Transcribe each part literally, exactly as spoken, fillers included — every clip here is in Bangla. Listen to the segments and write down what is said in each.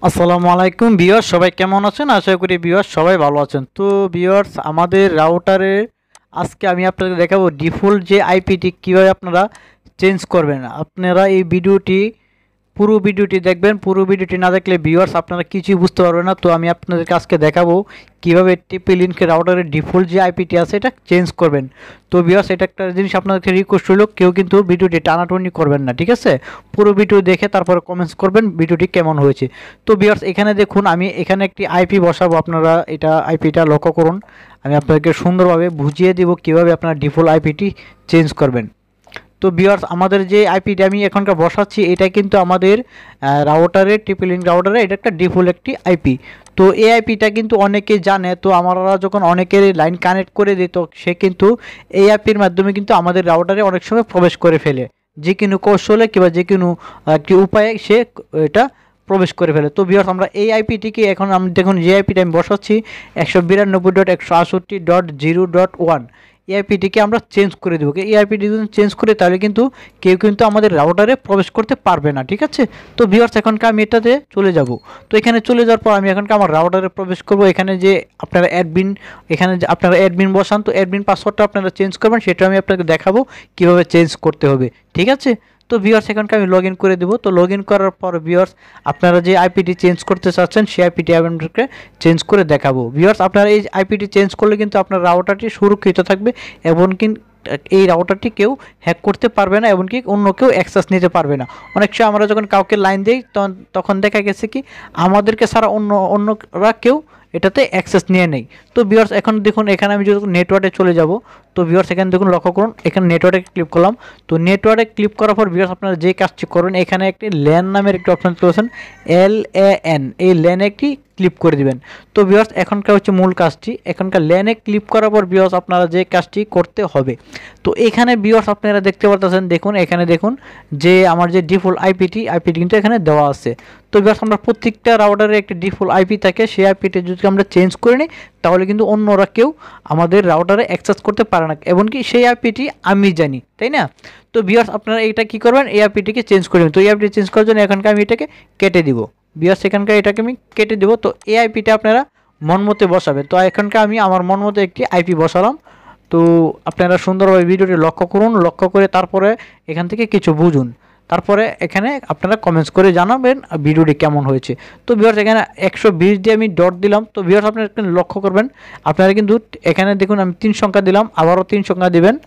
আসসালামু আলাইকুম ভিউয়ার্স, সবাই কেমন আছেন? আশা করি ভিউয়ার্স সবাই ভালো আছেন। তো ভিউয়ার্স, আমাদের রাউটারে আজকে আমি আপনাদের দেখাবো ডিফল্ট যে আইপিটি কিভাবে আপনারা চেঞ্জ করবেন। আপনারা এই ভিডিওটি পুরো ভিডিওটি দেখবেন। পুরো ভিডিওটি না দেখলে ভিউয়ার্স আপনারা কিছুই বুঝতে পারবেন না। তো আমি আপনাদেরকে আজকে দেখাবো কিভাবে টিপি-লিঙ্ক রাউটারের ডিফল্ট যে আইপিটি আছে এটা চেঞ্জ করবেন। তো ভিউয়ার্স, এটা একটা জিনিস আপনাদেরকে রিকোয়েস্ট হলো, কেউ কিন্তু ভিডিওটি টানাটানি করবেন না, ঠিক আছে? পুরো ভিডিও দেখে তারপরে কমেন্টস করবেন ভিডিওটি কেমন হয়েছে। তো ভিউয়ার্স, এখানে দেখুন আমি এখানে একটি আইপি বসাবো। আপনারা এটা আইপিটা লক্ষ্য করুন। আমি আপনাদেরকে সুন্দরভাবে বুঝিয়ে দেব কিভাবে আপনারা ডিফল্ট আইপিটি চেঞ্জ করবেন। তো ভিউয়ার্স, আমাদের যে আইপিটি আমি এখনকার বসাচ্ছি এটা কিন্তু আমাদের রাউটারের টিপি-লিঙ্ক রাউটারে এটা একটা ডিফল্ট একটি আইপি। তো এই আইপিটা কিন্তু অনেকেই জানে। তো আমরা যখন অনেকের লাইন কানেক্ট করে দিই তো সে কিন্তু এই আইপির মাধ্যমে কিন্তু আমাদের রাউটারে অনেক সময় প্রবেশ করে ফেলে, যে কোনো কৌশলে কিংবা যে কোনো একটি উপায়ে সে এটা প্রবেশ করে ফেলে। তো ভিউয়ার্স, আমরা এই আইপিটিকে এখন আমি দেখুন যে আইপিটা আমি বসাচ্ছি একশো বিরানব্বই ডট একশো আটষট্টি ডট জিরো ডট ওয়ান এই আইপিটিকে আমরা চেঞ্জ করে দেবো। এই আইপিটি যদি চেঞ্জ করে তাহলে কিন্তু কেউ কিন্তু আমাদের রাউটারে প্রবেশ করতে পারবে না, ঠিক আছে? তো ভিউয়ার্স, এখনকার আমি এটাতে চলে যাব। তো এখানে চলে যাওয়ার পর আমি এখনকার আমার রাউটারে প্রবেশ করব। এখানে যে আপনারা অ্যাডমিন এখানে যে আপনারা অ্যাডমিন বসান, তো অ্যাডমিন পাসওয়ার্ডটা আপনারা চেঞ্জ করবেন, সেটা আমি আপনাকে দেখাবো কীভাবে চেঞ্জ করতে হবে, ঠিক আছে? তো ভিউয়ার্স, এখানকার আমি লগ ইন করে দেবো। তো লগ ইন করার পর ভিউয়ার্স, আপনারা যে আইপিটি চেঞ্জ করতে চাচ্ছেন সেই আইপিটি আপনাদেরকে চেঞ্জ করে দেখাবো। ভিউয়ার্স, আপনারা এই আইপিটি চেঞ্জ করলে কিন্তু আপনার রাউটারটি সুরক্ষিত থাকবে এবং কিন্তু এই রাউটারটি কেউ হ্যাক করতে পারবে না, এমনকি অন্য কেউ অ্যাক্সেস নিতে পারবে না। অনেক সময় আমরা যখন কাউকে লাইন দিই তখন তখন দেখা গেছে কি আমাদেরকে ছাড়া অন্য অন্যরা কেউ এটাতে অ্যাক্সেস নিয়ে নেই। তো ভিউয়ার্স, এখন দেখুন এখানে আমি যদি নেটওয়ার্কে চলে যাব, তো ভিউয়ার্স এখানে দেখুন লক্ষ্য করুন, এখানে নেটওয়ার্কে ক্লিক করলাম। তো নেটওয়ার্কে ক্লিক করার পর ভিউয়ার্স আপনারা যে কাজটি করবেন, এখানে একটি ল্যান নামের একটি অপশন চলেছেন, এল এ এন, এই ল্যানে একটি ক্লিক করে দিবেন। তো ভিউয়ার্স, এখনকার হচ্ছে মূল কাজটি। এখনকার ল্যানে ক্লিক করার পর ভিউয়ার্স আপনারা যে কাজটি করতে হবে, তো এখানে ভিউয়ার্স আপনারা দেখতে পাচ্ছেন, দেখুন এখানে দেখুন যে আমার যে ডিফল্ট আইপিটি আইপিটি কিন্তু এখানে দেওয়া আছে। তো ভিউয়ার্স, আমরা প্রত্যেকটা রাউটারে একটি ডিফল্ট আইপি থাকে, সেই আইপিটি যদি আমরা চেঞ্জ করে নিই তাহলে কিন্তু অন্যরা কেউ আমাদের রাউটারে অ্যাক্সেস করতে পারে না, এমনকি সেই আইপিটি আমি জানি, তাই না? তো ভিউয়ার্স, আপনারা এটা কি করবেন, এই আইপিটিকে চেঞ্জ করে নেবেন। তো এই আইপিটি চেঞ্জ করার জন্য এখানকার আমি এটাকে কেটে দিব। ভিউয়ার্স, এখানকার এটাকে আমি কেটে দেবো। তো এই আইপিটা আপনারা মন মতো বসাবেন। তো এখানকার আমি আমার মন মতো একটি আইপি বসালাম। তো আপনারা সুন্দরভাবে ভিডিওটি লক্ষ্য করুন, লক্ষ্য করে তারপরে এখান থেকে কিছু বুঝুন, তারপরে এখানে আপনারা কমেন্টস করে জানাবেন ভিডিওটি কেমন হয়েছে। তো ভিউয়ার্স, এখানে একশো বিশ দিয়ে আমি ডট দিলাম। তো ভিউয়ার্স, আপনারা এখানে লক্ষ্য করবেন, আপনারা কিন্তু এখানে দেখুন আমি তিন সংখ্যা দিলাম, আবারও তিন সংখ্যা দিবেন,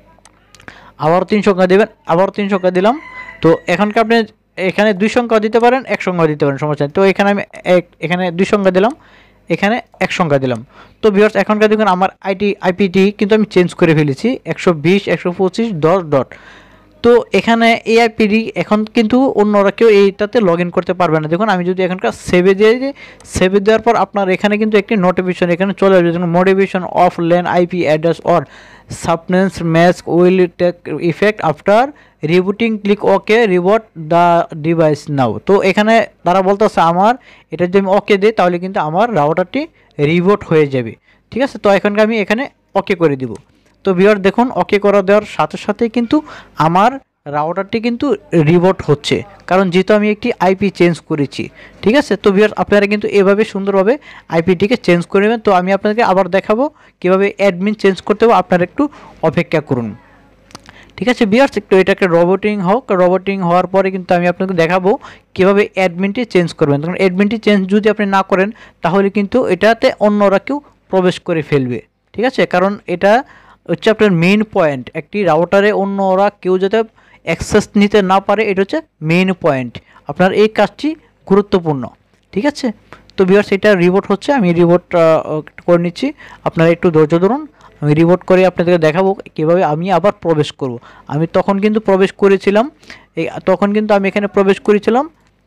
আবারও তিন সংখ্যা দেবেন, আবারও তিন সংখ্যা দিলাম। তো এখনকার আপনি এখানে দুই সংখ্যা দিতে পারেন, এক সংখ্যা দিতে পারেন, সমস্যা নেই। তো এখানে আমি এক এখানে দুই সংখ্যা দিলাম, এখানে এক সংখ্যা দিলাম। তো ভিউয়ার্স, এখনকার দেখুন আমার আইটি আইপিটি কিন্তু আমি চেঞ্জ করে ফেলেছি, একশো বিশ একশো পঁচিশ দশ ডট। তো এখানে এই আইপিডি এখন কিন্তু অন্যরা কেউ এইটাতে লগ ইন করতে পারবে না। দেখুন আমি যদি এখানকার সেভে দিয়ে দিই, সেভে দেওয়ার পর আপনার এখানে কিন্তু একটি নোটিফিকেশন এখানে চলে আসবে, যেমন motivation of LAN IP address or subnets match will take effect after rebooting, click okay reboot the device now. তো এখানে তারা বলতেছে আমার এটা যদি আমি ওকে দিই তাহলে কিন্তু আমার রাউটারটি রিবোট হয়ে যাবে, ঠিক আছে? তো এখানকার আমি এখানে ওকে করে দিব। তো ভিউয়ার দেখুন, ওকে করা দেওয়ার সাথে সাথে কিন্তু আমার রাউটারটি কিন্তু রিবোট হচ্ছে, কারণ যেহেতু আমি একটি আইপি চেঞ্জ করেছি, ঠিক আছে? তো ভিউয়ার আপনারা কিন্তু এভাবে সুন্দরভাবে আইপিটিকে চেঞ্জ করে নেবেন। তো আমি আপনাদেরকে আবার দেখাবো কীভাবে অ্যাডমিন চেঞ্জ করতে হবে, আপনারা একটু অপেক্ষা করুন, ঠিক আছে ভিউয়ার্স? একটু এটাকে রবোটিং হোক, রবোটিং হওয়ার পরে কিন্তু আমি আপনাকে দেখাবো কীভাবে অ্যাডমিনটি চেঞ্জ করবেন। তখন অ্যাডমিনটি চেঞ্জ যদি আপনি না করেন তাহলে কিন্তু এটাতে অন্যরা কেউ প্রবেশ করে ফেলবে, ঠিক আছে? কারণ এটা হচ্ছে আপনার মেইন পয়েন্ট, একটি রাউটারে অন্যরা কেউ যাতে অ্যাক্সেস নিতে না পারে, এটা হচ্ছে মেইন পয়েন্ট। আপনার এই কাজটি গুরুত্বপূর্ণ, ঠিক আছে? তো ভিউয়ার্স, এটা রিবোট হচ্ছে, আমি রিবোট করে নিচ্ছি, আপনারা একটু ধৈর্য ধরুন। আমি রিবোট করে আপনাদেরকে দেখাবো কীভাবে আমি আবার প্রবেশ করব। আমি তখন কিন্তু প্রবেশ করেছিলাম, এই তখন কিন্তু আমি এখানে প্রবেশ করেছিলাম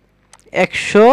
একশো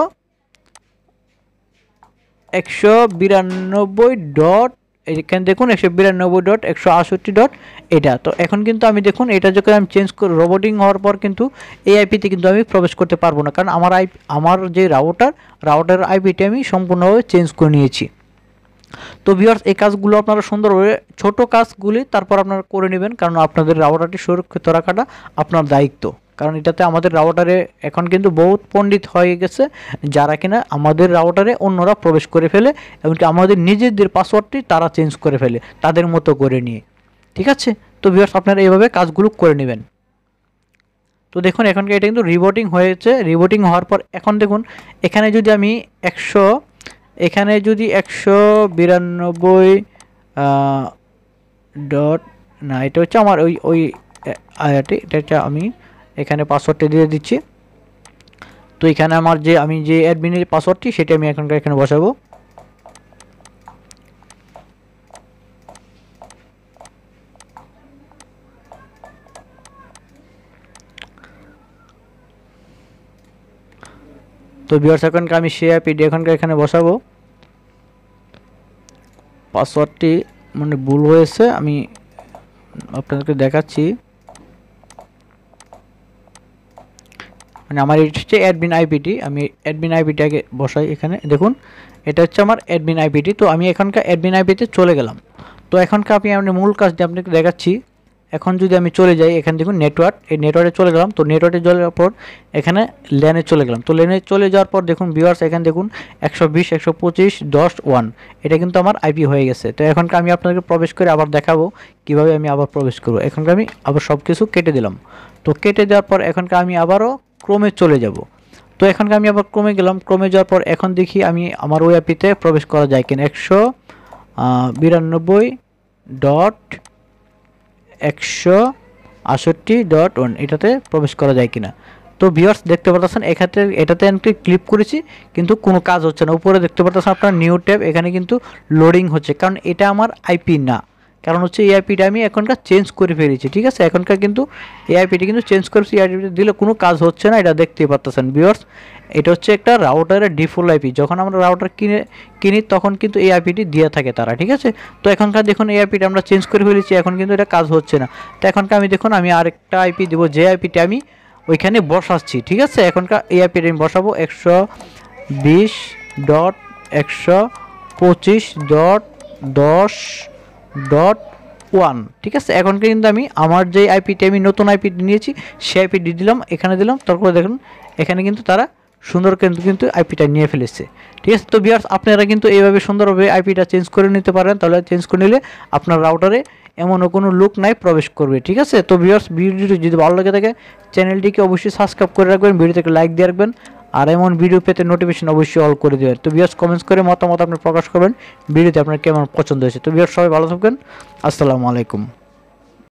একশো বিরানব্বই ডট, এখানে দেখুন একশো বিরানব্বই ডট একশো আটষট্টি ডট এটা। তো এখন কিন্তু আমি দেখুন এটা যখন আমি চেঞ্জ করে রোবোটিং হওয়ার পর কিন্তু এই আইপিতে কিন্তু আমি প্রবেশ করতে পারবো না, কারণ আমার আই আমার যে রাউটার রাউটার আইপিটি আমি সম্পূর্ণভাবে চেঞ্জ করে নিয়েছি। তো ভিউয়ার্স, এই কাজগুলো আপনারা সুন্দরভাবে ছোট কাজগুলি তারপর আপনারা করে নেবেন, কারণ আপনাদের রাউটারটি সুরক্ষিত রাখাটা আপনার দায়িত্ব। কারণ এটাতে আমাদের রাউটারে এখন কিন্তু বহুত পণ্ডিত হয়ে গেছে যারা কিনা আমাদের রাউটারে অন্যরা প্রবেশ করে ফেলে এমনকি আমাদের নিজেদের পাসওয়ার্ডটি তারা চেঞ্জ করে ফেলে তাদের মতো করে নিয়ে। ঠিক আছে, তো ভিউয়ার্স আপনারা এইভাবে কাজগুলো করে নেবেন। তো দেখুন এখনকার এটা কিন্তু রিবোটিং হয়েছে। রিবোটিং হওয়ার পর এখন দেখুন এখানে যদি আমি একশো এখানে যদি একশো বিরানব্বই ডট না এটা হচ্ছে আমার ওই ওই আয়াটি এটা আমি এখানে পাসওয়ার্ডটা দিয়ে দিচ্ছি। তো এখানে আমার যে আমি যে অ্যাডমিনের পাসওয়ার্ডটি সেটা আমি এখনকার এখানে বসাবো। তো ভিউয়ার্স এখনকার আমি সেই আইপিটি এখনকার এখানে বসাবো। পাসওয়ার্ডটি মানে ভুল হয়েছে, আমি আপনাদেরকে দেখাচ্ছি। মানে আমার এটা হচ্ছে অ্যাডমিন আইপিটি, আমি অ্যাডমিন আইপিটি আগে বসাই এখানে। দেখুন এটা হচ্ছে আমার অ্যাডমিন আইপিটি। তো আমি এখনকার অ্যাডমিন আইপিতে চলে গেলাম। তো এখনকার আমি আপনি মূল কাজটি আপনাকে দেখাচ্ছি। এখন যদি আমি চলে যাই এখানে দেখুন নেটওয়ার্ক, এই নেটওয়ার্কে চলে গেলাম। তো নেটওয়ার্কে যাওয়ার পর এখানে ল্যানে চলে গেলাম। তো ল্যানে চলে যাওয়ার পর দেখুন ভিউয়ার্স এখানে দেখুন একশো বিশ একশো পঁচিশ দশ ওয়ান এটা কিন্তু আমার আইপি হয়ে গেছে। তো এখনকার আমি আপনাদেরকে প্রবেশ করে আবার দেখাবো কিভাবে আমি আবার প্রবেশ করব। এখনকার আমি আবার সব কিছু কেটে দিলাম। তো কেটে দেওয়ার পর এখনকার আমি আবারও ক্রমে চলে যাব। তো এখনকার আমি আবার ক্রমে গেলাম। ক্রমে যাওয়ার পর এখন দেখি আমি আমার ওই আইপিতে প্রবেশ করা যায় কিনা। একশো বিরানব্বই ডট একশো আটষট্টি ডট ওয়ান এটাতে প্রবেশ করা যায় কিনা। তো ভিউয়ার্স দেখতে পাচ্ছেন এখানে এটাতে আমি ক্লিক করেছি কিন্তু কোনো কাজ হচ্ছে না। উপরে দেখতে পাচ্ছেন আপনার নিউ ট্যাব, এখানে কিন্তু লোডিং হচ্ছে কারণ এটা আমার আইপি না, কারণ হচ্ছে এই আইপিটা আমি এখনকার চেঞ্জ করে ফেলেছি। ঠিক আছে, এখনকার কিন্তু এই আইপিটি কিন্তু চেঞ্জ করেছি, এই আইপিটা দিলে কোনো কাজ হচ্ছে না, এটা দেখতেই পাচ্ছেন ভিউয়ার্স। এটা হচ্ছে একটা রাউটারের ডিফল্ট আইপি, যখন আমরা রাউটার কিনে কিনি তখন কিন্তু এই আইপিটি দিয়ে থাকে তারা। ঠিক আছে, তো এখনকার দেখুন এই আইপিটা আমরা চেঞ্জ করে ফেলেছি, এখন কিন্তু এটা কাজ হচ্ছে না। তো এখনকার আমি দেখুন আমি আরেকটা আইপি দেবো, যে আইপিটি আমি ওইখানে বসাচ্ছি। ঠিক আছে, এখনকার এই আইপিটি আমি বসাবো একশো বিশ ডট একশো পঁচিশ ডট দশ ডট ওয়ান। ঠিক আছে, এখনকার কিন্তু আমি আমার যে আইপিটি আমি নতুন আইপিটি নিয়েছি সেই আইপিটি দিলাম, এখানে দিলাম। তারপরে দেখুন এখানে কিন্তু তারা সুন্দর কিন্তু কিন্তু আইপিটা নিয়ে ফেলেছে। ঠিক আছে, তো ভিউয়ার্স আপনারা কিন্তু এইভাবে সুন্দরভাবে আইপিটা চেঞ্জ করে নিতে পারেন। তাহলে চেঞ্জ করে নিলে আপনার রাউটারে এমনও কোনো লুক নাই প্রবেশ করবে। ঠিক আছে, তো ভিউয়ার্স ভিডিওটি যদি ভালো লাগে থাকে চ্যানেলটিকে অবশ্যই সাবস্ক্রাইব করে রাখবেন, ভিডিওটিকে লাইক দিয়ে রাখবেন, আর এমন ভিডিও পেতে নোটিফিকেশন অবশ্যই অল করে দেবেন। তো ভিউয়ার্স কমেন্টস করে মতামত আপনি প্রকাশ করবেন ভিডিওতে আপনার কেমন পছন্দ হয়েছে। তো ভিউয়ার্স সবাই ভালো থাকবেন, আসসালামু আলাইকুম।